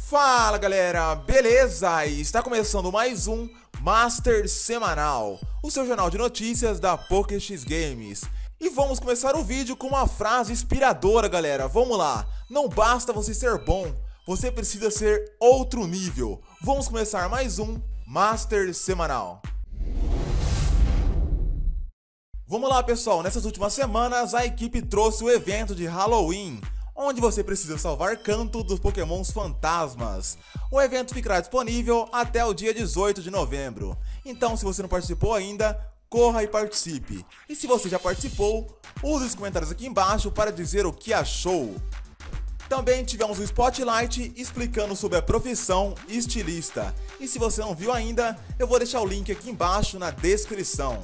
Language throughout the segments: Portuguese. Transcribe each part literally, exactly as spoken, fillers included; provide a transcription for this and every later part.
Fala galera, beleza? E está começando mais um Master Semanal, o seu jornal de notícias da PokéX Games. E vamos começar o vídeo com uma frase inspiradora, galera. Vamos lá, não basta você ser bom, você precisa ser outro nível. Vamos começar mais um Master Semanal. Vamos lá pessoal, nessas últimas semanas a equipe trouxe o evento de Halloween, onde você precisa salvar canto dos pokémons fantasmas. O evento ficará disponível até o dia dezoito de novembro, então se você não participou ainda, corra e participe. E se você já participou, use os comentários aqui embaixo para dizer o que achou. Também tivemos um spotlight explicando sobre a profissão estilista, e se você não viu ainda, eu vou deixar o link aqui embaixo na descrição.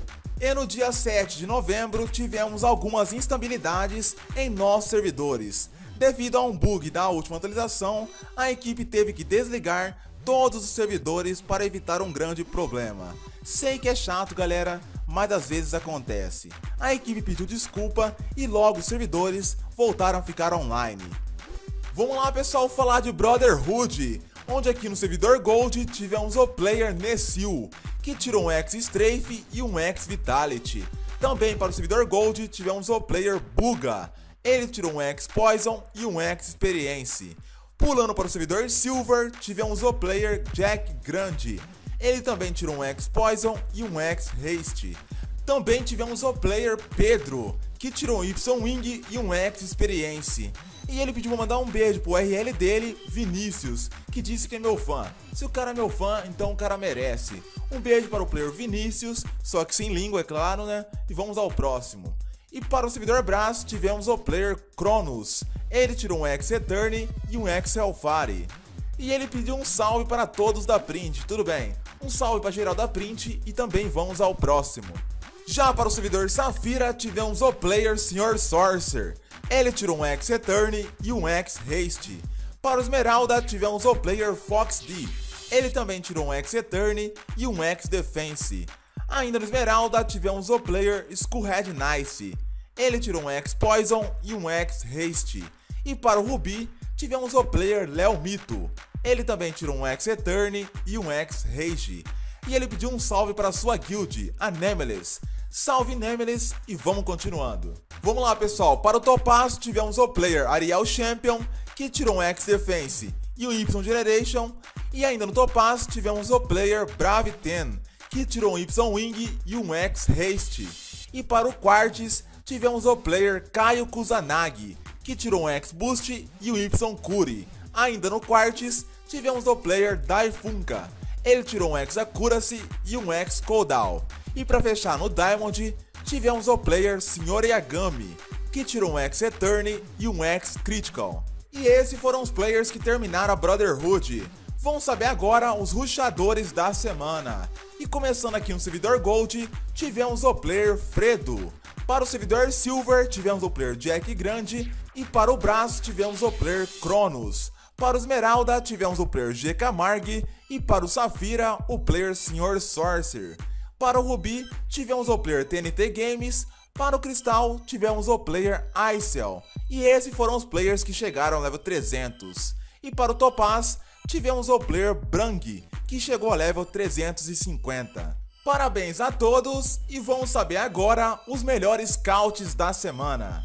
E no dia sete de novembro tivemos algumas instabilidades em nossos servidores. Devido a um bug da última atualização, a equipe teve que desligar todos os servidores para evitar um grande problema. Sei que é chato galera, mas às vezes acontece. A equipe pediu desculpa e logo os servidores voltaram a ficar online. Vamos lá pessoal falar de Brotherhood, onde aqui no servidor Gold tivemos o player Nessil, que tirou um X-Strafe e um X-Vitality. Também para o servidor Gold tivemos o player Buga, ele tirou um X-Poison e um X-Experience. Pulando para o servidor Silver tivemos o player Jack Grande, ele também tirou um X-Poison e um X-Haste. Também tivemos o player Pedro, que tirou um Y-Wing e um X-Experience. E ele pediu pra mandar um beijo pro R L dele, Vinícius, que disse que é meu fã. Se o cara é meu fã, então o cara merece. Um beijo para o player Vinícius, só que sem língua, é claro, né? E vamos ao próximo. E para o servidor Brás, tivemos o player Cronos. Ele tirou um X-Eterni e um X-Hellfire. E ele pediu um salve para todos da Print, tudo bem. Um salve para geral da Print e também vamos ao próximo. Já para o servidor Safira, tivemos o player senhor Sorcerer. Ele tirou um X-Eterni e um X-Haste. Para o Esmeralda, tivemos o player Fox D. Ele também tirou um X-Eterni e um X-Defense. Ainda no Esmeralda, tivemos o player Skullhead Nice. Ele tirou um X-Poison e um X-Haste. E para o Ruby, tivemos o player Léo Mito. Ele também tirou um X-Eterni e um X-Rage. E ele pediu um salve para sua guild, a Nemelis. Salve Nemelis e vamos continuando. Vamos lá pessoal, para o Topaz tivemos o player Ariel Champion, que tirou um X-Defense e um Y-Generation. E ainda no Topaz tivemos o player Brave dez, que tirou um Y-Wing e um X-Haste. E para o Quartz tivemos o player Caio Kusanagi, que tirou um X-Boost e um Y-Curi. Ainda no Quartz tivemos o player Daifunka, ele tirou um X-Accuracy e um X-Cooldown. E para fechar no Diamond, tivemos o player senhor Yagami, que tirou um X-Eterni e um X-Critical. E esses foram os players que terminaram a Brotherhood. Vamos saber agora os rushadores da semana. E começando aqui no servidor Gold, tivemos o player Fredo. Para o servidor Silver, tivemos o player Jack Grande. E para o Brás, tivemos o player Cronos. Para o Esmeralda, tivemos o player G Camargue. E para o Safira, o player senhor Sorcerer. Para o Ruby, tivemos o player T N T Games. Para o Cristal, tivemos o player Icel. E esses foram os players que chegaram ao level trezentos. E para o Topaz, tivemos o player Brang, que chegou ao level trezentos e cinquenta. Parabéns a todos e vamos saber agora os melhores scouts da semana.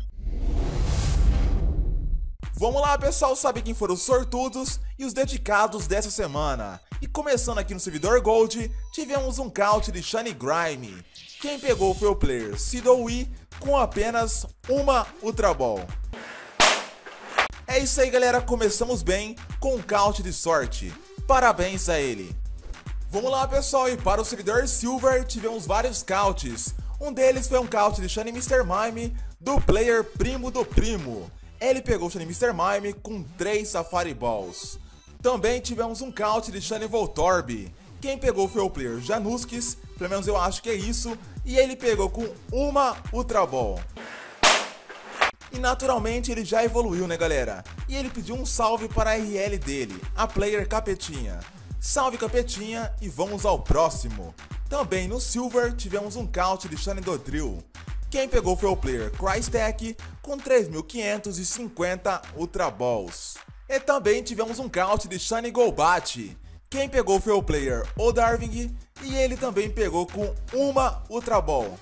Vamos lá pessoal, saber quem foram os sortudos e os dedicados dessa semana. E começando aqui no servidor Gold, tivemos um count de Shiny Grime. Quem pegou foi o player Sidowi com apenas uma Ultra Ball. É isso aí galera, começamos bem com um count de sorte. Parabéns a ele. Vamos lá pessoal, e para o servidor Silver tivemos vários counts. Um deles foi um count de Shiny mister Mime do player Primo do Primo. Ele pegou o Shiny mister Mime com três Safari Balls. Também tivemos um count de Shiny Voltorb. Quem pegou foi o player Januskis, pelo menos eu acho que é isso, e ele pegou com uma Ultra Ball. E naturalmente ele já evoluiu, né galera? E ele pediu um salve para a R L dele, a player Capetinha. Salve Capetinha e vamos ao próximo. Também no Silver tivemos um count de Shiny Dodrill. Quem pegou foi o player Crystek com três mil quinhentos e cinquenta Ultra Balls. E também tivemos um count de Shiny Golbat. Quem pegou foi o player O Darwin e ele também pegou com uma Ultra Ball.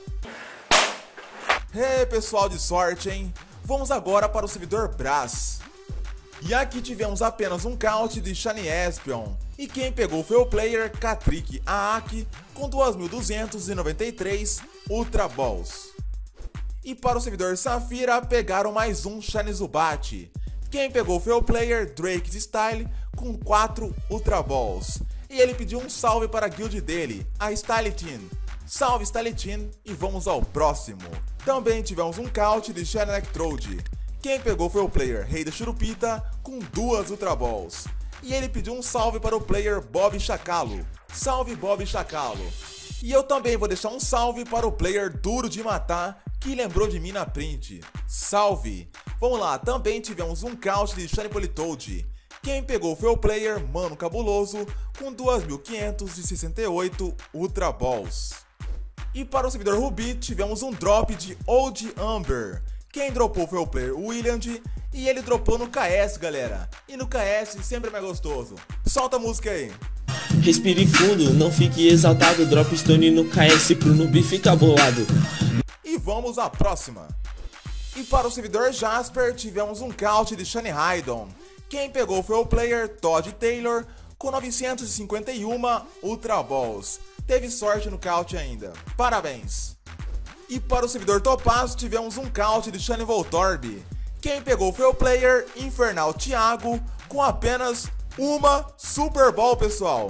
Hey, pessoal de sorte, hein? Vamos agora para o servidor Brass. E aqui tivemos apenas um count de Shiny Espion. E quem pegou foi o player Catrick Aaki com duas mil duzentos e noventa e três Ultra Balls. E para o servidor Safira pegaram mais um Shiny Zubat. Quem pegou foi o player Drake's Style com quatro Ultra Balls. E ele pediu um salve para a guild dele, a Style Team. Salve Style Team e vamos ao próximo. Também tivemos um count de Shiny Electrode. Quem pegou foi o player Rei da Churupita com duas Ultra Balls. E ele pediu um salve para o player Bob Chacalo. Salve Bob Chacalo. E eu também vou deixar um salve para o player Duro de Matar, que lembrou de mim na print. Salve! Vamos lá, também tivemos um count de Shiny Politoed. Quem pegou foi o player Mano Cabuloso com duas mil quinhentos e sessenta e oito Ultra Balls. E para o servidor Ruby tivemos um drop de Old Amber. Quem dropou foi o player William e ele dropou no K S, galera. E no K S sempre é mais gostoso. Solta a música aí. Respire fundo, não fique exaltado. Drop Stone no K S pro noob ficar bolado. E vamos à próxima. E para o servidor Jasper tivemos um count de Shiny Hydon. Quem pegou foi o player Todd Taylor com novecentos e cinquenta e um Ultra Balls. Teve sorte no count ainda. Parabéns! E para o servidor Topaz tivemos um count de Shiny Voltorb. Quem pegou foi o player Infernal Thiago com apenas uma Super Ball, pessoal.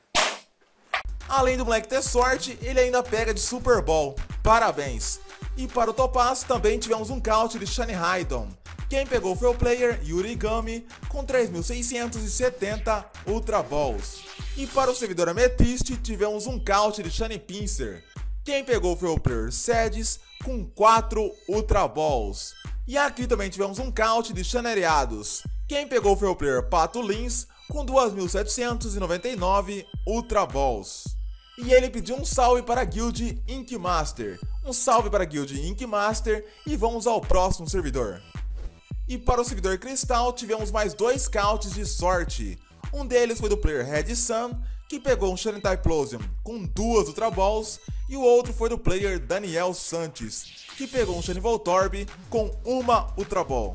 Além do moleque ter sorte, ele ainda pega de Super Ball. Parabéns! E para o Topaz também tivemos um count de Shiny Hydon. Quem pegou foi o player Yurigami com três mil seiscentos e setenta Ultra Balls. E para o servidor Amethyst tivemos um count de Shiny Pinsir. Quem pegou foi o player Sedis com quatro Ultra Balls. E aqui também tivemos um count de Shiny Ariados. Quem pegou foi o player Pato Lins com duas mil setecentos e noventa e nove Ultra Balls. E ele pediu um salve para a guild Ink Master. Um salve para a guild Ink Master e vamos ao próximo servidor. E para o servidor Cristal tivemos mais dois counts de sorte. Um deles foi do player Red Sun, que pegou um Shiny Typhlosion com duas Ultra Balls, e o outro foi do player Daniel Santos, que pegou um Shiny Voltorb com uma Ultra Ball.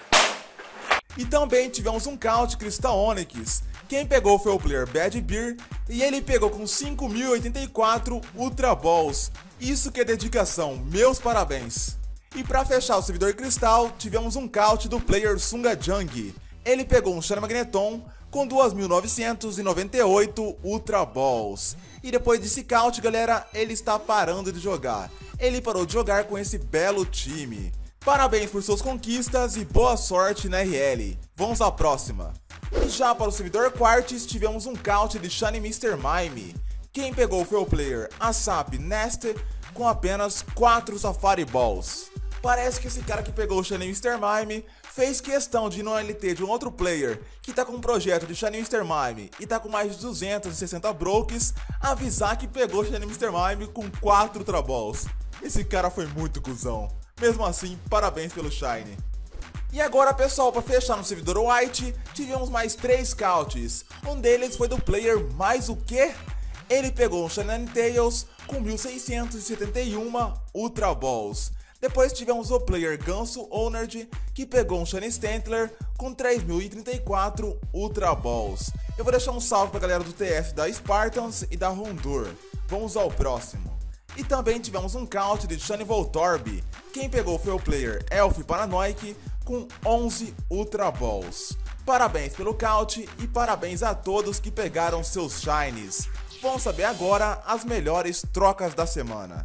E também tivemos um count Crystal Onix. Quem pegou foi o player Bad Beer e ele pegou com cinco mil e oitenta e quatro Ultra Balls. Isso que é dedicação, meus parabéns! E para fechar o servidor Cristal, tivemos um count do player Sunga Jung. Ele pegou um Shiny Magneton com duas mil novecentos e noventa e oito Ultra Balls. E depois desse count, galera, ele está parando de jogar. Ele parou de jogar com esse belo time. Parabéns por suas conquistas e boa sorte na R L. Vamos à próxima. E já para o servidor Quartz, tivemos um count de Shiny mister Mime. Quem pegou foi o player Asap Nest com apenas quatro Safari Balls. Parece que esse cara que pegou o Shiny mister Mime fez questão de ir no L T de um outro player que tá com um projeto de Shiny mister Mime e tá com mais de duzentos e sessenta brokes, avisar que pegou o Shiny mister Mime com quatro Ultra Balls. Esse cara foi muito cuzão. Mesmo assim, parabéns pelo Shiny. E agora, pessoal, para fechar no servidor White, tivemos mais três counts. Um deles foi do player mais o quê? Ele pegou um Shiny Ninetales com mil seiscentos e setenta e um Ultra Balls. Depois tivemos o player Ganso Ownerd, que pegou um Shiny Stantler com três mil e trinta e quatro Ultra Balls. Eu vou deixar um salve pra galera do T F da Spartans e da Hondur. Vamos ao próximo. E também tivemos um count de Shiny Voltorb. Quem pegou foi o player Elf Paranoic com onze Ultra Balls. Parabéns pelo count e parabéns a todos que pegaram seus Shinies. Vamos saber agora as melhores trocas da semana.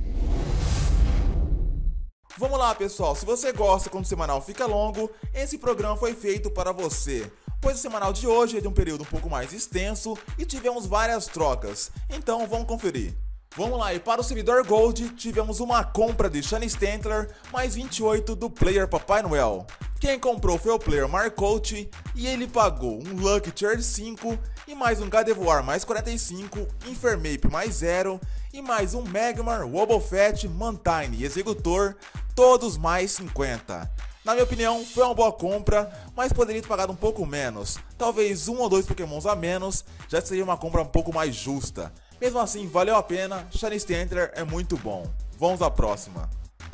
Vamos lá, pessoal, se você gosta quando o semanal fica longo, esse programa foi feito para você, pois o semanal de hoje é de um período um pouco mais extenso e tivemos várias trocas, então vamos conferir. Vamos lá, e para o servidor Gold, tivemos uma compra de Shiny Stantler mais vinte e oito do player Papai Noel. Quem comprou foi o player Marcote e ele pagou um Lucky Charge cinco e mais um Gardevoir mais quarenta e cinco, Infernape mais zero e mais um Magmar, Wobbuffet, Mantine e Executor, todos mais cinquenta. Na minha opinião, foi uma boa compra, mas poderia ter pagado um pouco menos. Talvez um ou dois pokémons a menos, já seria uma compra um pouco mais justa. Mesmo assim, valeu a pena, Shiny Stantler é muito bom. Vamos à próxima.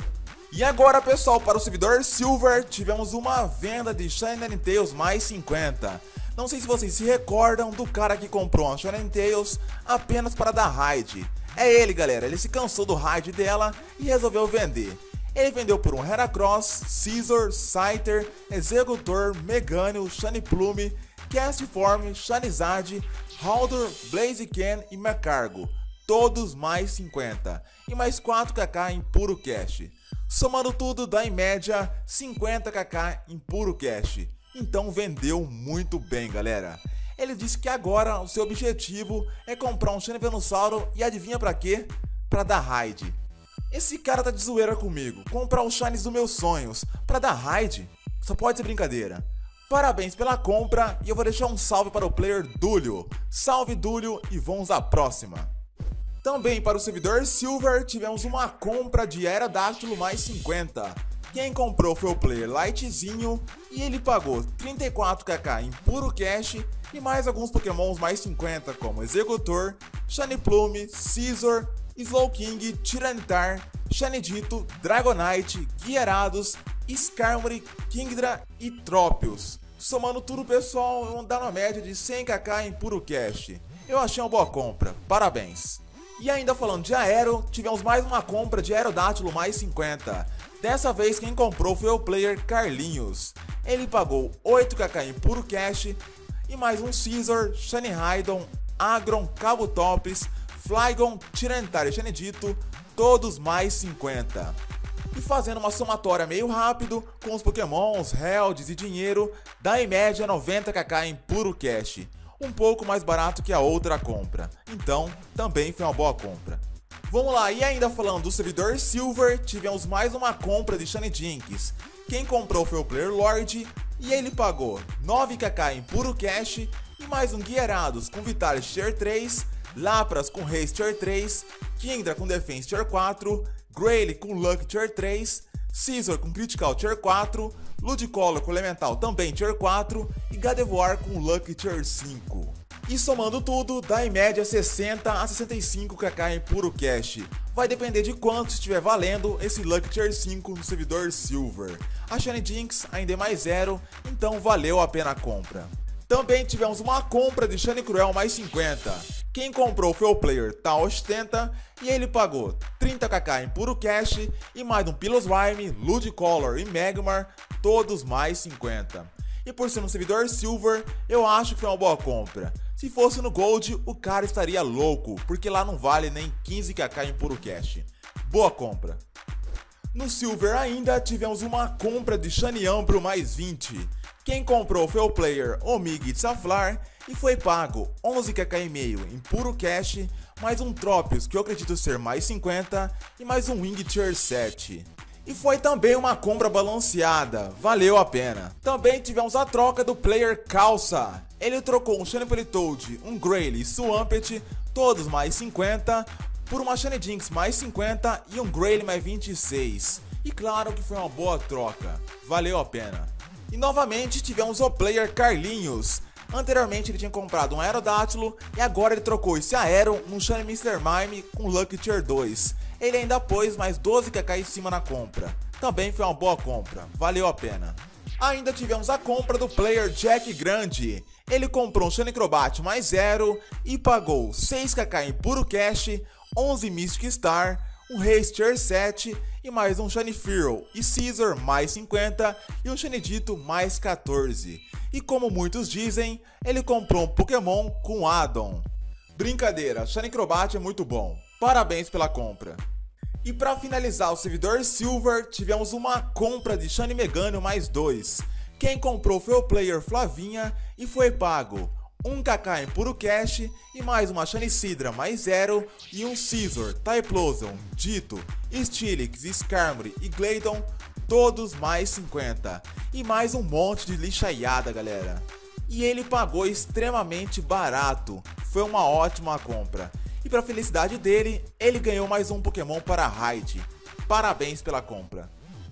E agora, pessoal, para o servidor Silver, tivemos uma venda de Shiny Ninetales mais cinquenta. Não sei se vocês se recordam do cara que comprou uma Shiny Ninetales apenas para dar raid. É ele, galera, ele se cansou do raid dela e resolveu vender. Ele vendeu por um Heracross, Scizor, Scyther, Exeggutor, Meganium, Shiny Plume, Castform, Charizard, Haldor, Blaziken e Magcargo. Todos mais cinquenta. E mais quatro kk em puro cash. Somando tudo dá em média cinquenta kk em puro cash. Então vendeu muito bem, galera. Ele disse que agora o seu objetivo é comprar um Shiny Venusaur e adivinha pra quê? Pra dar raid. Esse cara tá de zoeira comigo, comprar os Shinies dos meus sonhos pra dar raid? Só pode ser brincadeira. Parabéns pela compra e eu vou deixar um salve para o player Dúlio. Salve Dúlio e vamos à próxima. Também para o servidor Silver tivemos uma compra de Aerodactyl mais cinquenta. Quem comprou foi o player Lightzinho e ele pagou trinta e quatro kk em puro cash e mais alguns pokémons mais cinquenta como Exeggutor, Shiny Plume, Scizor, Slowking, Tyranitar, Shanidito, Dragonite, Gyarados, Skarmory, Kingdra e Tropius. Somando tudo, pessoal, vão dar uma média de cem kk em puro cash. Eu achei uma boa compra, parabéns. E ainda falando de Aero, tivemos mais uma compra de Aerodactyl mais cinquenta. Dessa vez quem comprou foi o player Carlinhos. Ele pagou oito kk em puro cash e mais um Scizor, Shiny Raidon, Agron, Kabutops, Flygon, Tyranitar e Shanidito, todos mais cinquenta. E fazendo uma somatória meio rápido, com os pokémons, helds e dinheiro, dá em média noventa kk em puro cash. Um pouco mais barato que a outra compra. Então, também foi uma boa compra. Vamos lá, e ainda falando do servidor Silver, tivemos mais uma compra de Shiny Jinx. Quem comprou foi o player Lord e ele pagou nove kk em puro cash e mais um Gyarados com Vitality Tier três, Lapras com Haste Tier três, Kingdra com Defense Tier quatro, Grayle com Luck Tier três, Scizor com Critical Tier quatro, Ludicolo com Elemental também Tier quatro e Gardevoir com Luck Tier cinco. E somando tudo, dá em média sessenta a sessenta e cinco kk em puro cash. Vai depender de quanto estiver valendo esse Luck Tier cinco no servidor Silver. A Shiny Jinx ainda é mais zero, então valeu a pena a compra. Também tivemos uma compra de Shiny Cruel mais cinquenta. Quem comprou foi o player Taostenta e ele pagou trinta kk em puro cash e mais um Piloswine, Ludicolo e Magmar, todos mais cinquenta. E por ser um servidor Silver, eu acho que foi uma boa compra. Se fosse no Gold, o cara estaria louco, porque lá não vale nem quinze kk em puro cash. Boa compra. No Silver ainda tivemos uma compra de Shiny Umbro mais vinte. Quem comprou foi o player Omig Saflar e foi pago onze kk e meio em puro cash, mais um Tropius que eu acredito ser mais cinquenta e mais um Wing Tier sete. E foi também uma compra balanceada, valeu a pena. Também tivemos a troca do player Calça. Ele trocou um Shiny Politoed, um Grayle e Swampert, todos mais cinquenta, por uma Shiny Jinx mais cinquenta e um Grayle mais vinte e seis. E claro que foi uma boa troca, valeu a pena. E novamente tivemos o player Carlinhos. Anteriormente ele tinha comprado um Aerodactyl e agora ele trocou esse Aero num Shiny mister Mime com Luck Tier dois. Ele ainda pôs mais doze kk em cima na compra. Também foi uma boa compra, valeu a pena. Ainda tivemos a compra do player Jack Grande. Ele comprou um Shiny Crobat mais zero e pagou seis kk em puro cash, onze Mystic Star, um Haste Tier sete e mais um Shiny Fearow e Scizor mais cinquenta e um Shanidito mais quatorze. E como muitos dizem, ele comprou um Pokémon com Addon. Brincadeira, Shiny Crobat é muito bom. Parabéns pela compra. E para finalizar o servidor Silver, tivemos uma compra de Shiny Meganium mais dois. Quem comprou foi o player Flavinha e foi pago um kk em puro cash e mais uma Shiny Sidra mais zero e um Scizor, Typhlosion, Ditto, Steelix, Skarmory e Glaydon, todos mais cinquenta. E mais um monte de lixaiada, galera. E ele pagou extremamente barato, foi uma ótima compra. E para felicidade dele, ele ganhou mais um Pokémon para raid. Parabéns pela compra.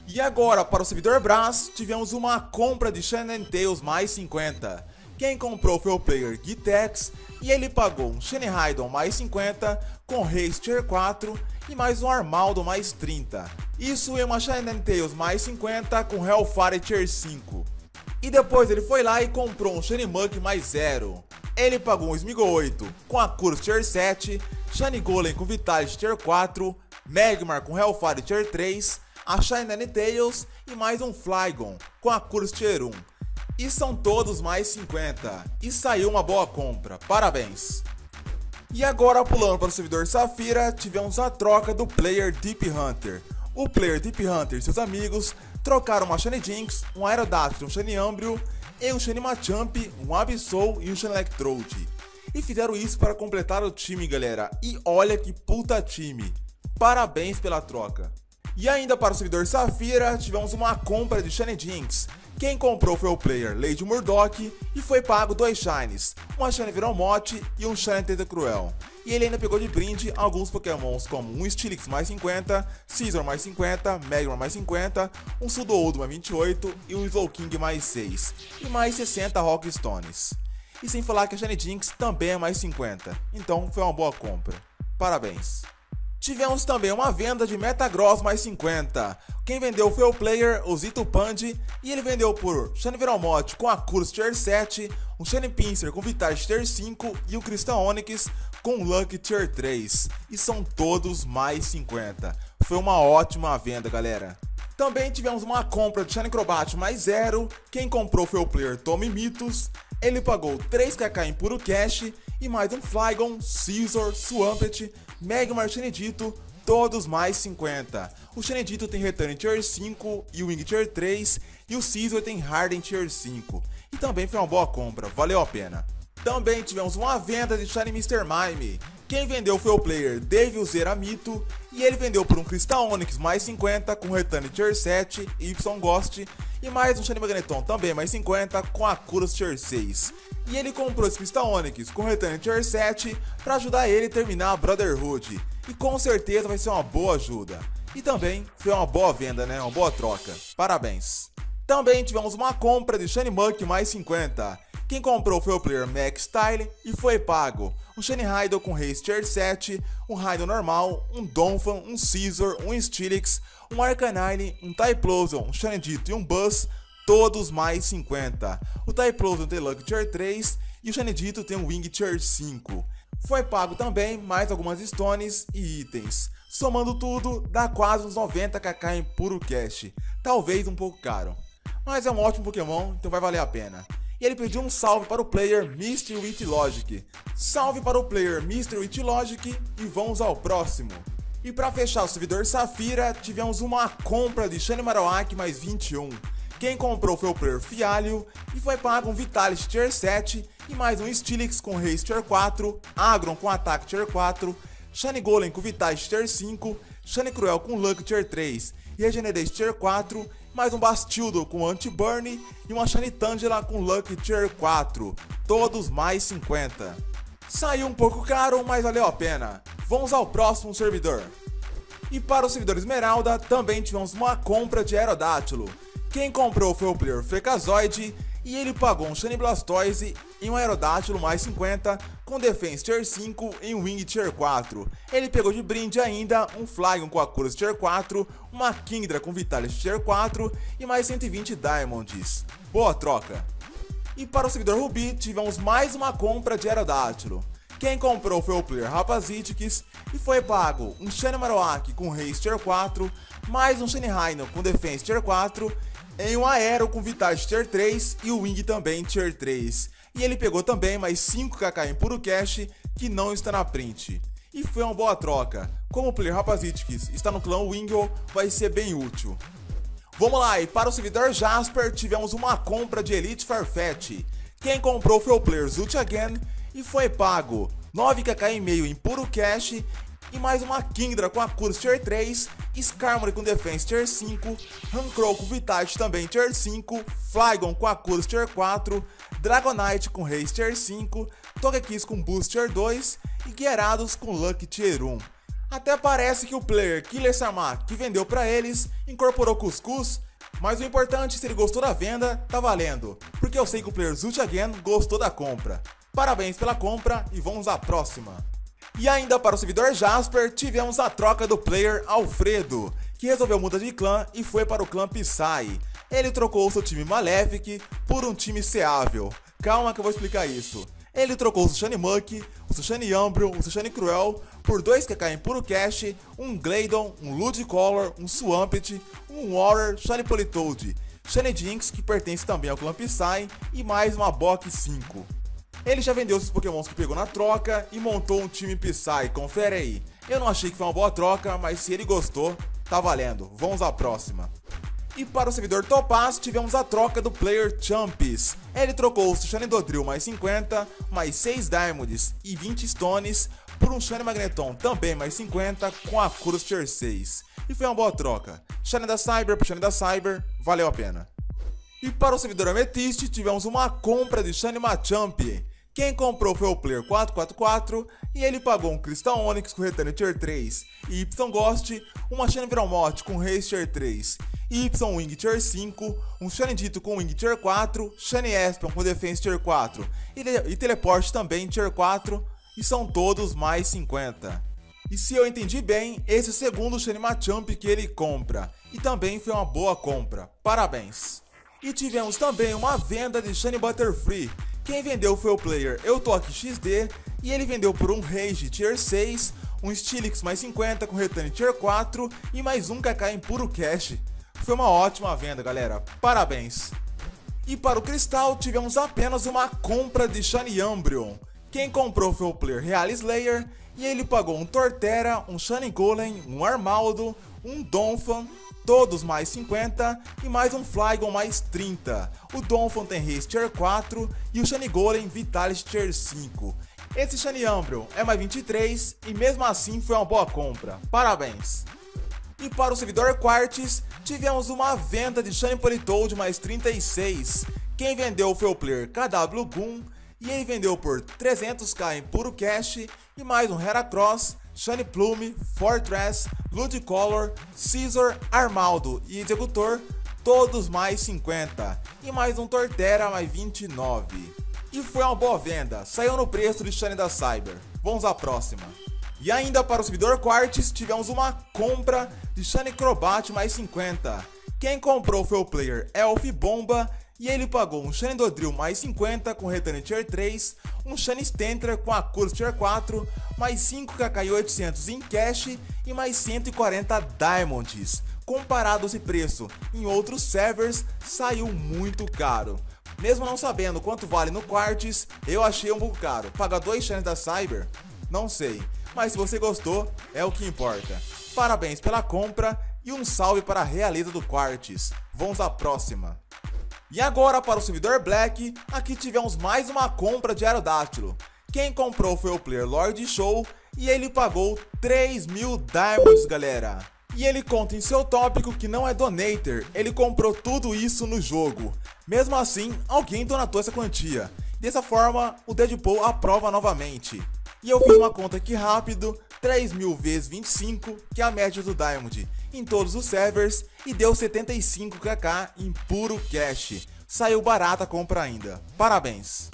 E agora, para o servidor Brás, tivemos uma compra de Shiny Ninetales mais cinquenta. Quem comprou foi o player Gitex e ele pagou um Shiny Raidon mais cinquenta com Haste Tier quatro e mais um Armaldo mais trinta. Isso em uma Shiny Ninetales mais cinquenta com Hellfire Tier cinco. E depois ele foi lá e comprou um Shiny Muk mais zero. Ele pagou um Smeagol oito com a Curse Tier sete, Shiny Golem com Vitality Tier quatro, Magmar com Hellfire Tier três, a Shiny Ninetales e mais um Flygon com a Curse Tier um. E são todos mais cinquenta. E saiu uma boa compra. Parabéns! E agora, pulando para o servidor Safira, tivemos a troca do player Deep Hunter. O player Deep Hunter e seus amigos trocaram uma Shiny Jinx, um Aerodactyl, um Shiny Umbreon, e um Shiny Machamp, um Absol e um Shiny Electrode. E fizeram isso para completar o time, galera. E olha que puta time! Parabéns pela troca! E ainda para o servidor Safira, tivemos uma compra de Shiny Jinx. Quem comprou foi o player Lady Murdock e foi pago dois Shinies, uma Shiny Venomoth e um Shiny Tentacruel. E ele ainda pegou de brinde alguns pokémons como um Steelix mais cinquenta, Scizor mais cinquenta, Magmar mais cinquenta, um Sudowoodo mais vinte e oito e um Slowking mais seis, e mais sessenta Rockstones. E sem falar que a Shiny Jinx também é mais cinquenta, então foi uma boa compra. Parabéns! Tivemos também uma venda de Metagross mais cinquenta. Quem vendeu foi o player Ozito Pandi e ele vendeu por Shiny Venomoth com a Curse Tier sete, um Shiny Pinsir com Vitality Tier cinco e um Crystal Onix com Lucky Tier três. E são todos mais cinquenta. Foi uma ótima venda, galera. Também tivemos uma compra de Shiny Crobat mais zero. Quem comprou foi o player Tommy Mitos. Ele pagou três K K em puro cash e mais um Flygon, Scizor, Swampert, Magmar, Shenedito, todos mais cinquenta. O Shenedito tem Return Tier cinco e Wing Tier três e o Scizor tem Harden Tier cinco. E também foi uma boa compra, valeu a pena. Também tivemos uma venda de Shiny mister Mime. Quem vendeu foi o player Dave Zeramito e ele vendeu por um Crystal Onix mais cinquenta com Return Tier sete, Y Ghost e mais um Shiny Magneton também mais cinquenta com a Curse Tier seis. E ele comprou esse Crystal Onix com Return Tier sete para ajudar ele a terminar a Brotherhood. E com certeza vai ser uma boa ajuda. E também foi uma boa venda, né? Uma boa troca. Parabéns! Também tivemos uma compra de Shiny Muk mais cinquenta. Quem comprou foi o player Max Style e foi pago um Shiny Raidon com Haste Tier sete, um Raidon normal, um Donphan, um Scizor, um Steelix, um Arcanine, um Typhlosion, um Shenedito e um Buzz, todos mais cinquenta. O Typhlosion tem Lucky Tier três e o Shenedito tem um Wing Tier cinco. Foi pago também mais algumas Stones e itens. Somando tudo, dá quase uns noventa K K em puro cash. Talvez um pouco caro. Mas é um ótimo Pokémon, então vai valer a pena. E ele pediu um salve para o player mister Witlogic. Salve para o player mister Witlogic e vamos ao próximo. E para fechar o servidor Safira, tivemos uma compra de Shiny Marowak mais vinte e um. Quem comprou foi o player Fialho e foi pago um Vitality Tier sete e mais um Steelix com Haste Tier quatro, Agron com Ataque Tier quatro, Shiny Golem com Vitality Tier cinco, Shiny Cruel com Luck Tier três e Regenerate Tier quatro, mais um Bastildo com Anti-Burn e uma Shiny Tangela com Luck Tier quatro, todos mais cinquenta. Saiu um pouco caro, mas valeu a pena. Vamos ao próximo servidor. E para o servidor Esmeralda, também tivemos uma compra de Aerodactyl. Quem comprou foi o player Freakazoid e ele pagou um Shiny Blastoise e um Aerodactyl mais cinquenta com Defense Tier cinco e um Wing Tier quatro. Ele pegou de brinde ainda um Flygon com a Curse Tier quatro, uma Kingdra com Vitality Tier quatro e mais cento e vinte Diamonds. Boa troca! E para o servidor Ruby, tivemos mais uma compra de Aerodactyl. Quem comprou foi o player Rapazitics e foi pago um Shiny Marowak com Haste Tier quatro, mais um Shiny Rhino com Defense Tier quatro, em um Aero com Vitality Tier três e o Wing também Tier três. E ele pegou também mais cinco K K em puro cash que não está na print. E foi uma boa troca. Como o player Rapazitics está no clã Wingull, vai ser bem útil. Vamos lá, e para o servidor Jasper tivemos uma compra de Elite Farfetch. Quem comprou foi o player Zult Again e foi pago nove K K e meio em puro cash e mais uma Kingdra com a Curse Tier três, Skarmory com Defense Tier cinco, Rancrow com Vitality também Tier cinco, Flygon com a Curse Tier quatro, Dragonite com Haste Tier cinco, Togekiss com Boost Tier dois e Gyarados com Lucky Tier um. Até parece que o player Killer Sarmak que vendeu pra eles incorporou cuscuz, mas o importante, se ele gostou da venda, tá valendo, porque eu sei que o player Zult Again gostou da compra. Parabéns pela compra e vamos à próxima. E ainda para o servidor Jasper, tivemos a troca do player Alfredo, que resolveu mudar de clã e foi para o clã Psy. Ele trocou o seu time Malefic por um time Seável. Calma que eu vou explicar isso. Ele trocou o Sushani Muck, o Sushani Umbreon, o Sushani Cruel por dois K K em puro cash, um Glaydon, um Ludicolo, um Swampert, um Warrior, Shiny Politoed, Shiny Jinx, que pertence também ao clã Psy, e mais uma Box cinco. Ele já vendeu esses pokémons que pegou na troca e montou um time Psy, confere aí. Eu não achei que foi uma boa troca, mas se ele gostou, tá valendo. Vamos à próxima. E para o servidor Topaz, tivemos a troca do player Champs. Ele trocou o Shiny Dodrill mais cinquenta, mais seis Diamonds e vinte Stones por um Shiny Magneton também mais cinquenta com a Curus Tier seis. E foi uma boa troca. Shiny da Cyber por Shiny da Cyber, valeu a pena. E para o servidor Amethyst, tivemos uma compra de Shiny Machamp. Quem comprou foi o player quatro quatro quatro e ele pagou um Crystal Onix com Return Tier três e Y Ghost, uma Shiny Venomoth com Haste Tier três, Y Wing Tier cinco, um Shiny Ditto com Wing Tier quatro, Shiny Espion com Defense Tier quatro e, e Teleport também Tier quatro, e são todos mais cinquenta. E se eu entendi bem, esse é o segundo Shiny Machamp que ele compra, e também foi uma boa compra, parabéns. E tivemos também uma venda de Shiny Butterfree. Quem vendeu foi o player Eu Tô Aqui X D e ele vendeu por um Rage Tier seis, um Steelix mais cinquenta com Return Tier quatro e mais um K K em puro cash. Foi uma ótima venda, galera, parabéns. E para o Cristal tivemos apenas uma compra de Shiny Umbreon. Quem comprou foi o player Real Slayer e ele pagou um Torterra, um Shiny Golem, um Armaldo, um Donphan, todos mais cinquenta e mais um Flygon mais trinta. O Donphan tem Haste Tier quatro e o Shiny Golem Vitality Tier cinco. Esse Shiny Umbreon é mais vinte e três e mesmo assim foi uma boa compra, parabéns. E para o servidor Quartz, tivemos uma venda de Shiny Politoed mais trinta e seis. Quem vendeu foi o player K W Goon e ele vendeu por trezentos k em puro cash e mais um Heracross, Shiny Plume, Fortress, Ludicolo, Scizor, Armaldo e Executor, todos mais cinquenta, e mais um Torterra mais vinte e nove. E foi uma boa venda, saiu no preço de Shiny da Cyber. Vamos à próxima. E ainda para o servidor Quartz, tivemos uma compra de Shiny Crobat mais cinquenta. Quem comprou foi o player Elf Bomba e ele pagou um Shiny Dodrill mais cinquenta com Return Tier três, um Shiny Stantler com a Curus Tier quatro, mais cinco K K oitocentos em cash e mais cento e quarenta Diamonds. Comparado esse preço em outros servers, saiu muito caro. Mesmo não sabendo quanto vale no Quartz, eu achei um pouco caro. Pagar dois Shinies da Cyber? Não sei. Mas se você gostou, é o que importa. Parabéns pela compra e um salve para a realeza do Quartz. Vamos à próxima. E agora para o servidor Black, aqui tivemos mais uma compra de Aerodactylo. Quem comprou foi o player Lord Show e ele pagou três mil Diamonds, galera. E ele conta em seu tópico que não é donator, ele comprou tudo isso no jogo. Mesmo assim, alguém donatou essa quantia. Dessa forma, o Deadpool aprova novamente. E eu fiz uma conta aqui rápido, três mil vezes vinte e cinco, que é a média do Diamond, em todos os servers, e deu setenta e cinco k k em puro cash. Saiu barata a compra ainda. Parabéns!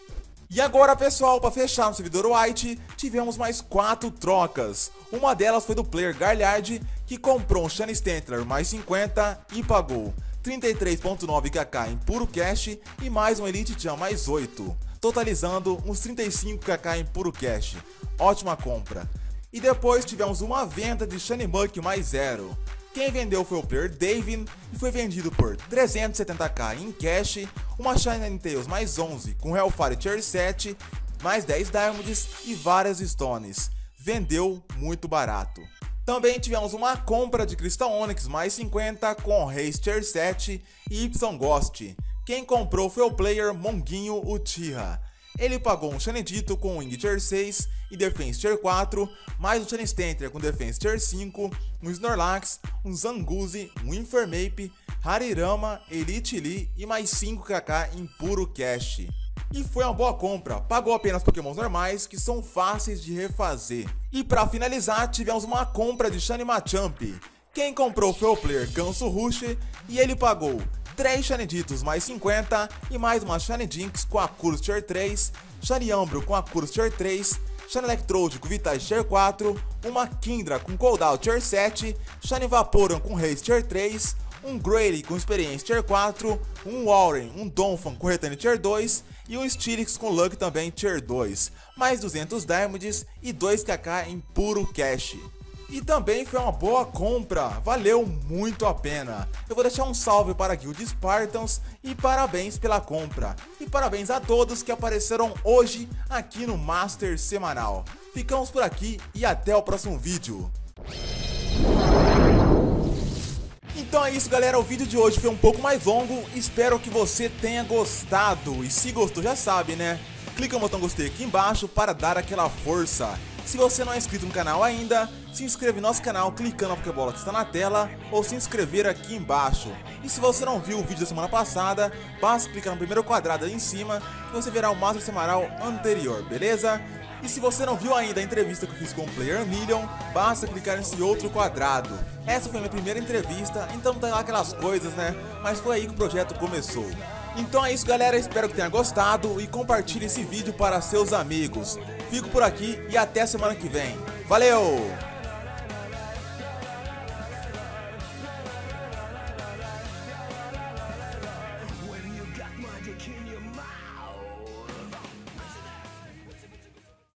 E agora, pessoal, para fechar no servidor White, tivemos mais quatro trocas. Uma delas foi do player Garliard, que comprou um Shiny Stantler mais cinquenta e pagou trinta e três vírgula nove k k em puro cash e mais um Elite Chan mais oito, totalizando uns trinta e cinco k k em puro cash. Ótima compra. E depois tivemos uma venda de Shiny Muck mais zero. Quem vendeu foi o player Davin e foi vendido por trezentos e setenta k em cash, uma Shiny Ninetales mais onze com Hellfire Tier sete, mais dez Diamonds e várias Stones. Vendeu muito barato. Também tivemos uma compra de Crystal Onix mais cinquenta com Haste Tier sete e Y Ghost. Quem comprou foi o player Monguinho Uchiha. Ele pagou um Shiny Ditto com Wing Tier seis e Defense Tier quatro, mais um Shiny Stantler com Defense Tier cinco, um Snorlax, um Zangoose, um Infernape, Harirama, Elite Lee e mais cinco k k em puro cash. E foi uma boa compra, pagou apenas pokémons normais que são fáceis de refazer. E pra finalizar, tivemos uma compra de Shiny Machamp. Quem comprou foi o player Ganso Rush e ele pagou três Shiniditos mais cinquenta e mais uma Shiny Jinx com a Curse Tier três, Shiny Umbro com a Curse Tier três, Shiny Electrode com Vitage Tier quatro, uma Kindra com Cooldown Tier sete, Shiny Vaporeon com Haste Tier três, um Grady com Experiência Tier quatro, um Warren, um Donphan com Retane Tier dois e um Steelix com Luck também Tier dois, mais duzentos damages e dois K K em puro cash. E também foi uma boa compra, valeu muito a pena. Eu vou deixar um salve para a Guild Spartans e parabéns pela compra. E parabéns a todos que apareceram hoje aqui no Master Semanal. Ficamos por aqui e até o próximo vídeo. Então é isso, galera, o vídeo de hoje foi um pouco mais longo, espero que você tenha gostado. E se gostou já sabe, né? Clica no botão gostei aqui embaixo para dar aquela força. Se você não é inscrito no canal ainda, se inscreve no nosso canal clicando na Pokébola que está na tela ou se inscrever aqui embaixo. E se você não viu o vídeo da semana passada, basta clicar no primeiro quadrado aí em cima e você verá o Master Semanal anterior, beleza? E se você não viu ainda a entrevista que eu fiz com o Player Million, basta clicar nesse outro quadrado. Essa foi a minha primeira entrevista, então tá lá aquelas coisas, né? Mas foi aí que o projeto começou. Então é isso, galera, espero que tenha gostado e compartilhe esse vídeo para seus amigos. Fico por aqui e até semana que vem. Valeu!